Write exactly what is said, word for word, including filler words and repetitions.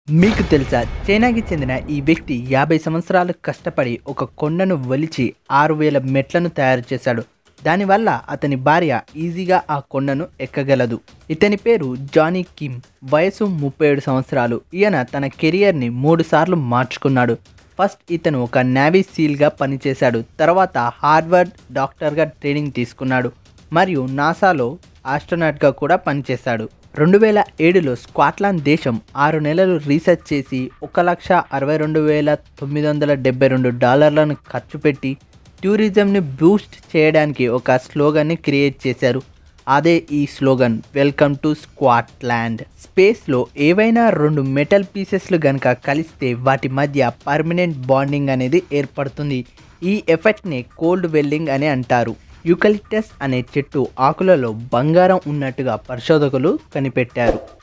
మీకు తెలుసా, చైనాకి చెందిన ఈ వ్యక్తి యాభై సంవత్సరాలు కష్టపడి ఒక కొండను ఒలిచి ఆరు వేల మెట్లను తయారు చేశాడు. దానివల్ల అతని భార్య ఈజీగా ఆ కొండను ఎక్కగలదు. ఇతని పేరు జానీ కిమ్. వయసు ముప్పై ఏడు సంవత్సరాలు. ఈయన తన కెరియర్ని మూడు సార్లు మార్చుకున్నాడు. ఫస్ట్ ఇతను ఒక నేవీ సీల్గా పనిచేశాడు. తర్వాత హార్వర్డ్ డాక్టర్గా ట్రైనింగ్ తీసుకున్నాడు మరియు నాసాలో ఆస్ట్రోనాట్గా కూడా పనిచేశాడు. రెండు వేల ఏడులో స్కాట్లాండ్ దేశం ఆరు నెలలు రీసెర్చ్ చేసి ఒక లక్ష అరవై రెండు వేల తొమ్మిది వందల డెబ్బై రెండు డాలర్లను ఖర్చు పెట్టి టూరిజంని బూస్ట్ చేయడానికి ఒక స్లోగన్ని క్రియేట్ చేశారు. అదే ఈ స్లోగన్, వెల్కమ్ టు స్కాట్లాండ్. స్పేస్లో ఏవైనా రెండు మెటల్ పీసెస్లు కనుక కలిస్తే వాటి మధ్య పర్మనెంట్ బాండింగ్ అనేది ఏర్పడుతుంది. ఈ ఎఫెక్ట్ని కోల్డ్ వెల్డింగ్ అని అంటారు. యూకలిప్టస్ అనే చెట్టు ఆకులలో బంగారం ఉన్నట్టుగా పరిశోధకులు కనిపెట్టారు.